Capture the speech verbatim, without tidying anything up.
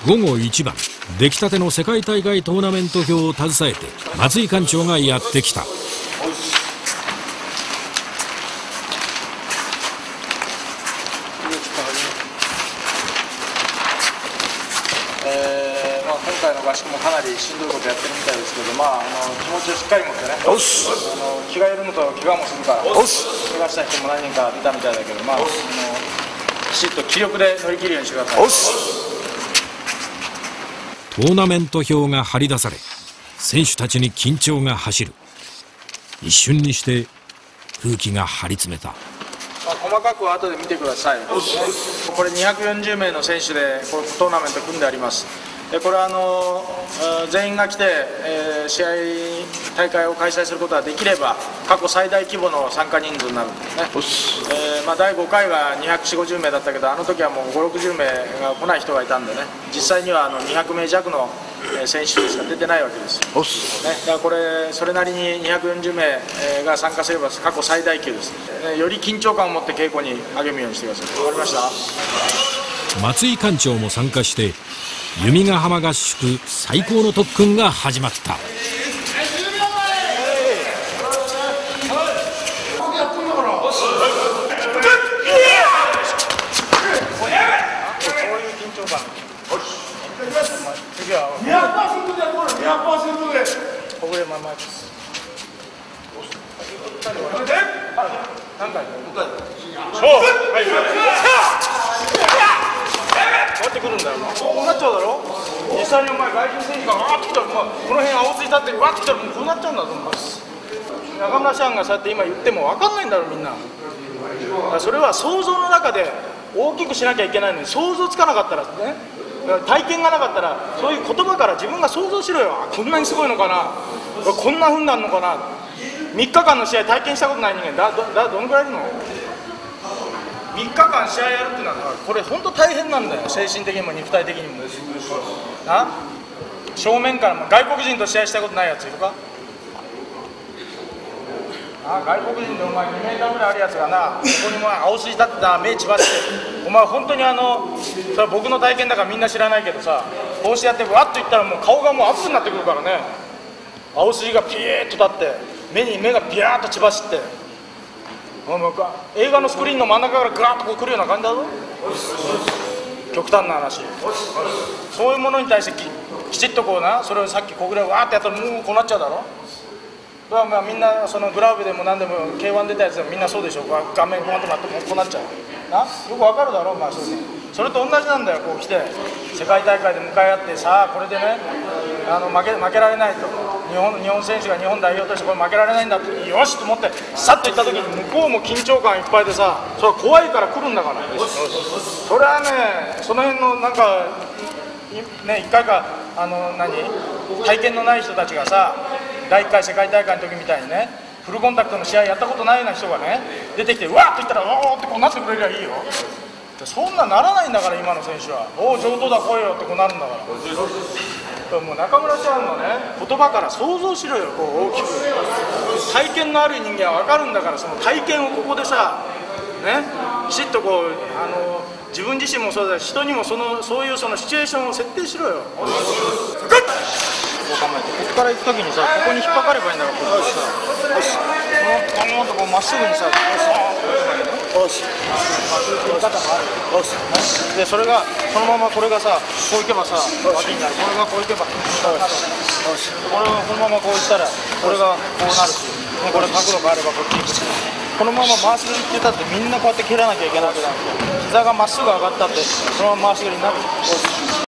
ごごいちばん、出来たての世界大会トーナメント表を携えて松井館長がやってきた。 えーまあ、今回の合宿もかなりしんどいことやってるみたいですけど、まあ、あの気持ちをしっかり持ってね、あの気が緩むと怪我もするから、怪我した人も何人か出たみたいだけど、まあ、あのきちっと気力で乗り切るようにしてください。 トーナメント表が張り出され、選手たちに緊張が走る。一瞬にして空気が張り詰めた。 まあ、細かくは後で見てください。これにひゃくよんじゅうめいの選手でこのトーナメント組んであります。でこれはあの全員が来て、えー、試合大会を開催することができれば過去最大規模の参加人数になるんですね。えーまあ、だいごかいがにひゃくよんじゅう、ごじゅうめいだったけど、あの時はもうごじゅう、ろくじゅうめいが来ない人がいたんでね、実際にはあのにひゃくめいじゃくの選手しか出てないわけです、ね、だからこれそれなりににひゃくよんじゅうめいが参加すれば過去最大級です。より緊張感を持って稽古に励むようにしてください。わかりました。 松井館長も参加して弓ヶ浜合宿最高の特訓が始まった。 次はにひゃくパーセントでこれにひゃくパーセントでここでままです。何回そうはいこうやってくるんだよな。こうなっちゃうだろ。実際にお前外人選手がわーってきたら、まあ、この辺青水立ってわーってきたらもうこうなっちゃうんだと思います。中村さんがそうやって今言っても分かんないんだろみんな。それは想像の中で大きくしなきゃいけないのに想像つかなかったらね、体験がなかったらそういう言葉から自分が想像しろよ。こんなにすごいのかな、こんなふうになるのかな。みっかかんの試合体験したことない人間だ ど, だどのくらいいるの。みっかかん試合やるっていうのはこれ本当大変なんだよ。精神的にも肉体的にもな。正面からも外国人と試合したことないやついるか。あ外国人でお前にメーターぐらいあるやつがな、ここにも青筋立ってな目血ばしてお前本当にあのそれは僕の体験だからみんな知らないけどさ、こうしてやってわっといったらもう顔がもうアップになってくるからね。青筋がピーッと立って目に目がピヤーッと血走って、映画のスクリーンの真ん中からガーッとこう来るような感じだぞ。極端な話、そういうものに対して き, きちっとこうな、それをさっきこうぐらいわーってやったらもうこうなっちゃうだろ。まあみんなそのグラブでも何でも ケーワン 出たやつでもみんなそうでしょ。顔面こうなってもらってもうこうなっちゃうな。よくわかるだろお前。それでそれと同じなんだよ。こう来て世界大会で向かい合ってさあ、これでねあの 負, け負けられないと、日本日本選手が日本代表としてこれ負けられないんだってよしと思ってさっと行った時に向こうも緊張感いっぱいでさ、それは怖いから来るんだから。それはね、その辺のなんかね、いっかいかあの何体験のない人たちがさ、だいいっかい世界大会の時みたいにね、フルコンタクトの試合やったことないような人がね出てきてわーっと言ったらおーってこうなってくれりゃいいよ。そんなならないんだから今の選手は。おお上等だ来いよってこうなるんだから。もう中村ちゃんのね言葉から想像しろよ。こう大きく体験のある人間は分かるんだから、その体験をここでさねきちっとこうあの自分自身もそうだし人にもそのそういうそのシチュエーションを設定しろよ。こう構えてここから行くときにさ、ここに引っかかればいいんだから、ここでさよしこのこのまっすぐにさよしよしでそれがそのままこれがさこういけばさ脇になる。これがこういけばよしよしこれがこのままこういったらこれがこうなるし、これ角度があればこっち行くし、このまま回し蹴りって言ったってみんなこうやって蹴らなきゃいけなくなる。膝がまっすぐ上がったってそのまま回し蹴りになる。よし